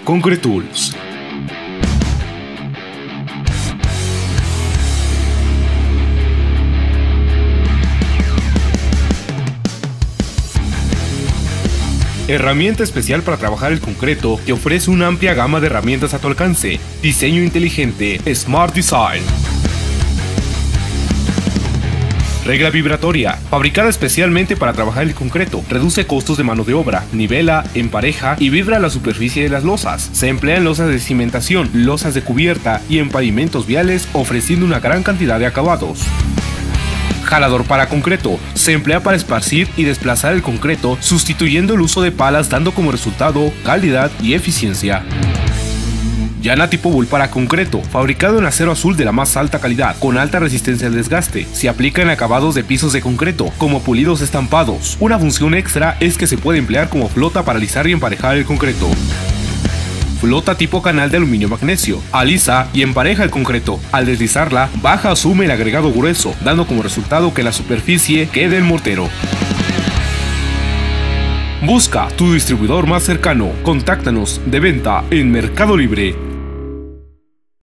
Concretools. Herramienta especial para trabajar el concreto que ofrece una amplia gama de herramientas a tu alcance. Diseño inteligente, Smart Design. Regla vibratoria, fabricada especialmente para trabajar el concreto, reduce costos de mano de obra, nivela, empareja y vibra la superficie de las losas. Se emplea en losas de cimentación, losas de cubierta y en pavimentos viales, ofreciendo una gran cantidad de acabados. Jalador para concreto, se emplea para esparcir y desplazar el concreto, sustituyendo el uso de palas, dando como resultado calidad y eficiencia. Llana tipo bull para concreto, fabricado en acero azul de la más alta calidad, con alta resistencia al desgaste. Se aplica en acabados de pisos de concreto, como pulidos estampados. Una función extra es que se puede emplear como flota para alisar y emparejar el concreto. Flota tipo canal de aluminio magnesio, alisa y empareja el concreto. Al deslizarla, baja asume el agregado grueso, dando como resultado que la superficie quede en mortero. Busca tu distribuidor más cercano. Contáctanos de venta en Mercado Libre.